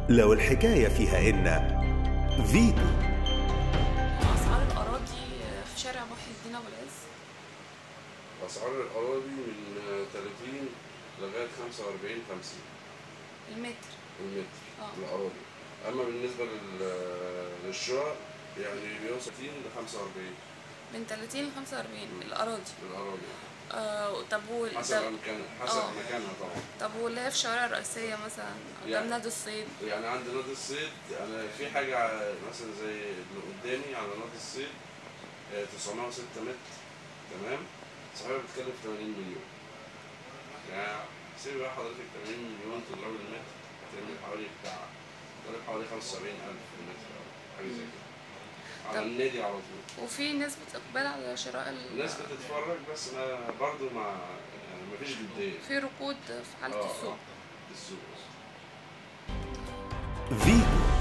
لو الحكاية فيها إن فيتو. أسعار الأراضي في شارع محي الدين أبو العز. أسعار الأراضي من 30 لغاية 45-50 المتر. الأراضي. أما بالنسبة للشقق يعني بيوصل 30 ل 45. من 30 ل 45 الأراضي. طب حسب مكانها طبعا. طب واللي هي في الشوارع الرئيسية مثلا قدام نادي الصيد؟ يعني عند نادي الصيد أنا في حاجة مثلا زي اللي قدامي على نادي الصيد 906 متر، تمام؟ صحيح بتتكلم في 80 مليون. يعني سيب بقى حضرتك 80 مليون تضرب المتر هتعمل حوالي 75,000 في المتر أو حاجة زي كده. على النادي على طول. وفي نسبة إقبال على شراء الناس بتتفرج بس ما برضه يعني مفيش جدية. في ركود في حالة السوق. السوق. فيتو.